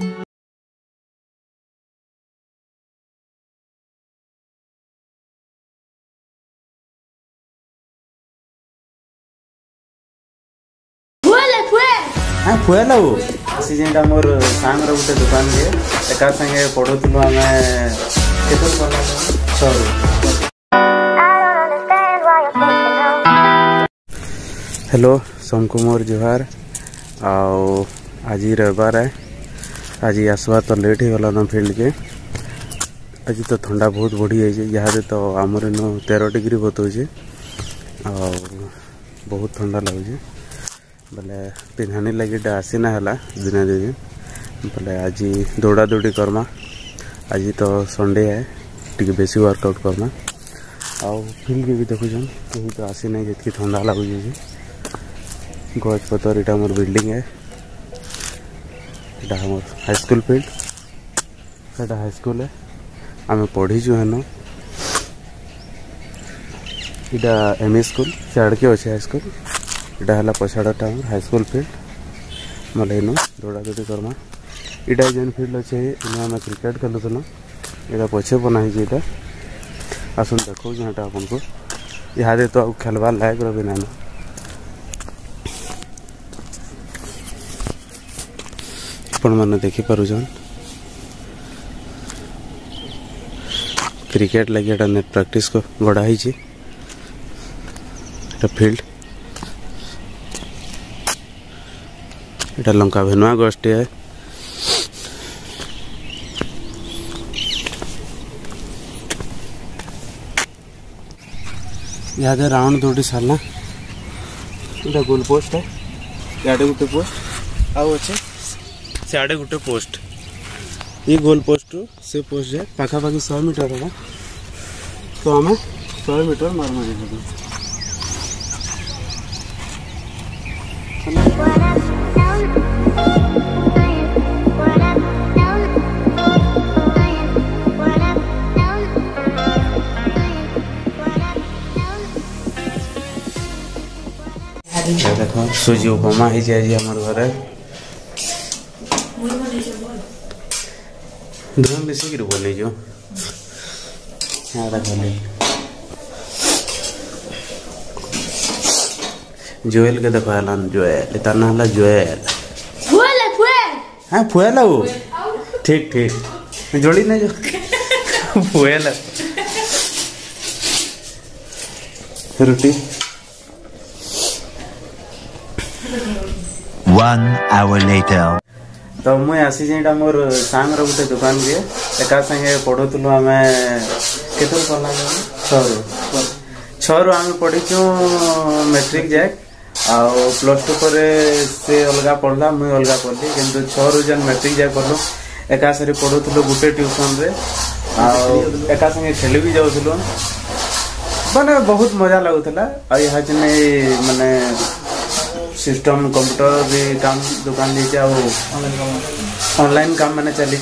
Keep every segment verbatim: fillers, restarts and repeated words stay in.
हाँ फुएल आसी जेटा मोर सांग गोटे दुकान के एका संगे पढ़ुलु आम हेलो सबको मोर जुहार आओ आज रविवार है। आज आसवा तो लेट हो गला फील्ड के। आज तो ठंडा बहुत बढ़ी जाए यहाँ तो आमर इन तेरह डिग्री बताऊे आ बहुत ठंडा लगुच बोले पिंधानी लगे आसीना है दिन दिन बोले आज दौड़ा दौड़ी करमा। आज तो संडे है टी बेसी वर्कआउट करमा आउ फील्ड के भी देखुन कहीं तो आसी ना जी ठंडा लगुच। गज पतर यहाँ मोर बिल्डिंग है यहाँ मोर हाईस्कूल फील्ड यहाँ हाईस्कूल है आम पढ़ीचु हेन यहाँ एम ई स्कूल सियाड़ के अच्छे हाईस्कूल इटा है पछाड़ा हाईस्कूल फील्ड मतलब इन दौड़ा दौड़ी करमा। इटा जेन फील्ड अच्छे इन आम क्रिकेट खेलुल यहाँ पछे बनाई यहाँ आसन देखो यहाँ आपन को यहाँ तो आ खेलवार लायक रही ना आपण मैंने देखिपारुन क्रिकेट लगे नेट प्रैक्टिस को गढ़ाई फील्ड इटा लंका भेनुआ गोष्ठी है। यहाँ राउंड दौड़ी सारना इटा गोल पोस्ट है याडे गोटे पोस्ट आउ अच्छे सियाड़े गोटे पोस्ट ये गोल पोस्ट से पोस्ट जाए पाखापाखि सौ मीटर होगा तो आम सौ मीटर मारमा जाए। देखो सूजी उपमा ही जाए हमार घर दोनों मिसिक बोले जो जोएल के देखो हलान जोएल तार ना हला जोएल हाँ फुएल वो ठीक ठीक जोड़ी ना जो फुएल रोटी One hour later. तो मुझे आसी जेटा मोर सांग गोटे दुकान के एका संगे पढ़ुलु आम के छू छू आम पढ़ीचु मैट्रिक जाए आउ प्लस टू पर से अलग पढ़ला मुई अलग पढ़ली किंतु छू जेन मैट्रिक जाए पढ़लु एका सारी पढ़ुलु गोटे ट्यूशन रे आउ एका संगे खेली भी जाऊलु माने बहुत मजा लगुला। आ यहाँ माने सिस्टम कंप्यूटर भी काम दुकान दी ऑनलाइन काम माने चली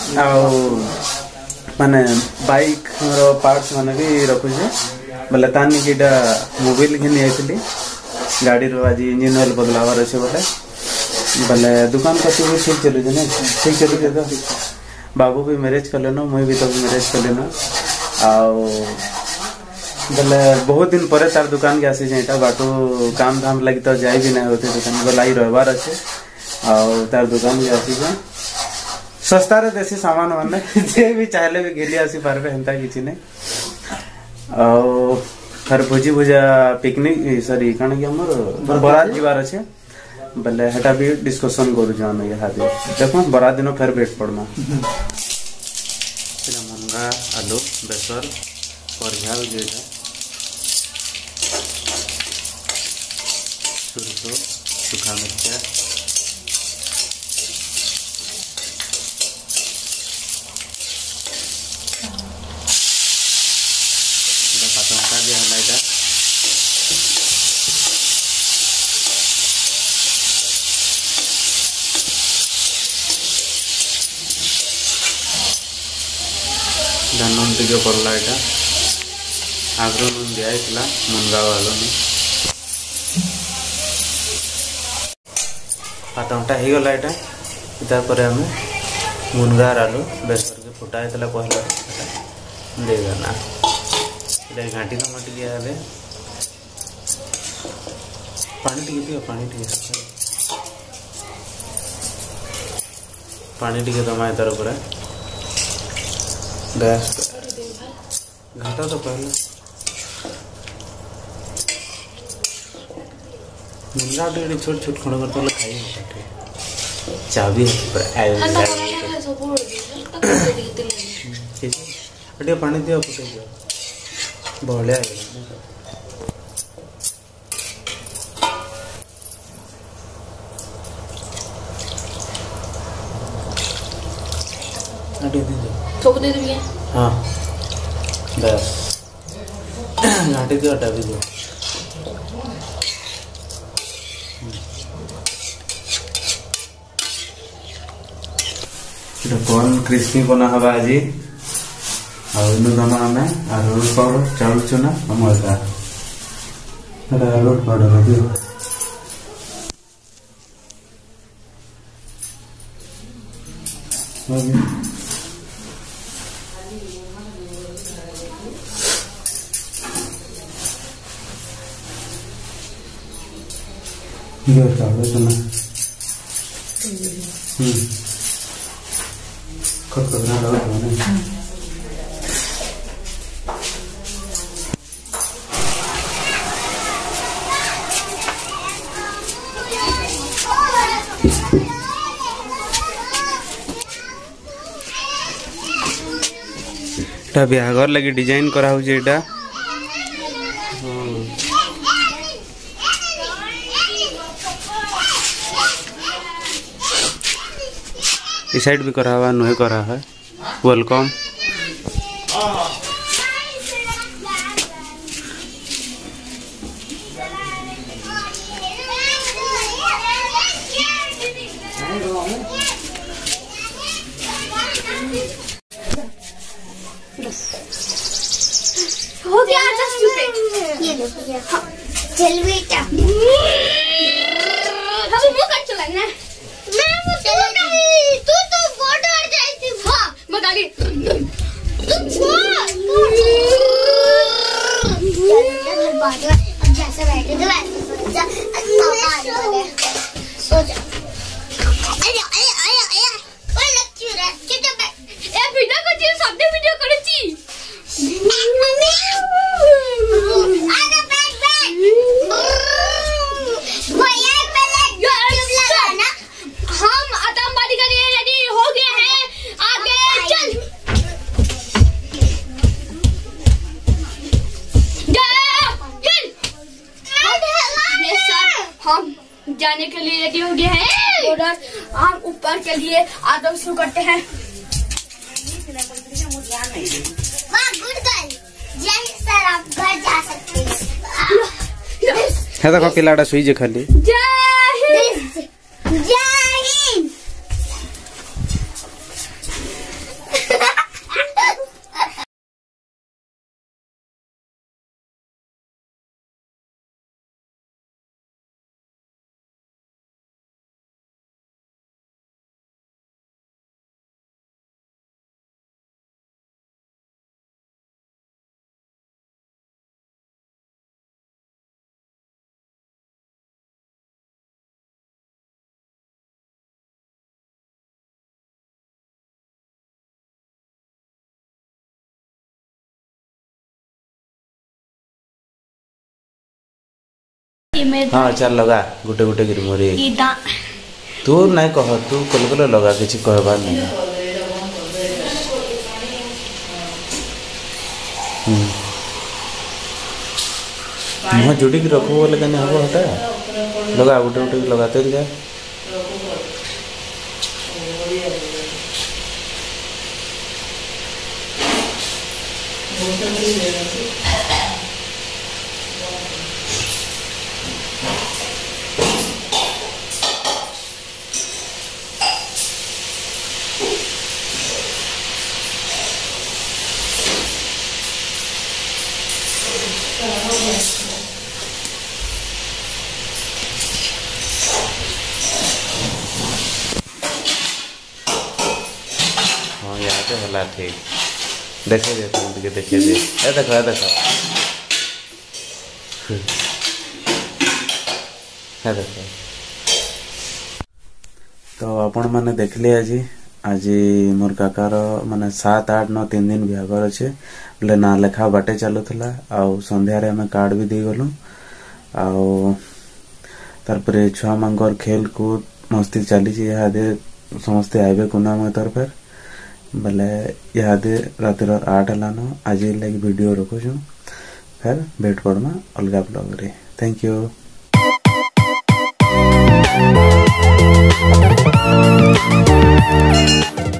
माने बाइक पार्ट्स माने भी रखुचे बोले तानी कि मोबाइल घिनी आई गाड़ी रो आज इंजिन ऑयल बदलावार अच्छे बोले बोले दुकान कति भी ठीक चलुचे ना ठीक चलुचे तो बाबू भी मैरेज कर लेना मुई भी तो मैरेज कर लेना आउ बोले बहुत दिन पर तार दुकान के आसी जाए बाटू काम धाम लगी तो जाए भी ना होते दुकान बोला रविवार अच्छे आउ तार दुकान के आसी जाए सस्ता रे देसी सामान मान जे भी चाहले भी घेली आसी पारबे हेंता किछि नै आउ फिर भोजी भुजा पिकनिक सॉरी कण कि हमर बरात जीवार अच्छे बोले हेटा भी डिस्कशन करू जान यहाँ देखो बरात दिन फिर भेट पड़मा मुनगा आलू बेसर परिया जेटा सुरसो सूखा मिर्चा पातंका दिया है लाइटा धान टे पड़ला यहाँ आग्र नून दिया मुनगा वालों पातंटा हो गला यहाँ तापर आम मुनगार आलू बेसर के फुटा है पहला देना ये घाटी का मट गया है पानी टिके पियो पानी टिके पानी टिके दमाए तार पूरा गैस घाटा तो पहले मुनगा टे छोट छोट खंड करते खाई चाबी है पानी दिया फुटे दिया बढ़िया सब दे दिए हाँ बस घाटे दिया हटा भी दिया कौन क्रिस्पी बना हवा आज आलू दमा आमे आलू पाउडर चाउल चुना मजा आलू पाउडर दियो ये चाउल चुना हम्म खट खट ना लगा तो एटा बिहाघर लगी डिजाइन करा हो जे एटा इस साइड भी करा हुआ नुहे करा है वेलकम हो गया जस्ट ये देखो ये हाँ चल बेटा अभी मुंह कट चला ना मैं वो चला नहीं तू तो बॉर्डर जाई थी हां मगाली तू छोड़ चल घर बात अब जैसे बैठे थे वैसे जा पापा आ रहे सो जा अरे अरे अरे अरे वो लेक्चर है चुप बैठ ए वीडियो को जी सबने वीडियो करेची हम आतंकवादी के लिए रेडी हो गए हैं आगे चल ये सर हम जाने के लिए रेडी हो गए हैं और हम ऊपर के लिए आदम शुरू करते हैं सर आप घर जा सकते हैं है तो पिलाड़ा सुई जे खाली जय हिंद जय हिंद हाँ चल लगा गुटे गुटे गिर मोरी तू नहीं कह तू कल कल लगा किसी कहबार नहीं मुँह जोड़ी की रखो बोले कहने हम हटा लगा गुटे गुटे लगाते जाए हाँ यहाँ पे होला ठीक देखे दे तुम देखे देखे दे ए देखो ए देखो ए देखो तो आपण मैंने देखले आज आज मोर काकार माने सात आठ नौ तीन दिन बिहागर अच्छे बोले ना लेखा बाटे चलुला आउ संध्यारे आम कार्ड भी दे गलु आउ तारपरे छुआ मांगर खेल कूद मस्ती चली इहादे समस्ते आइबे कुना मैं तरफ बोले इहादे रात आठ हलान आज लगे वीडियो रखुछु फिर भेट पड़मा अलगा ब्लॉग रे थैंक यू।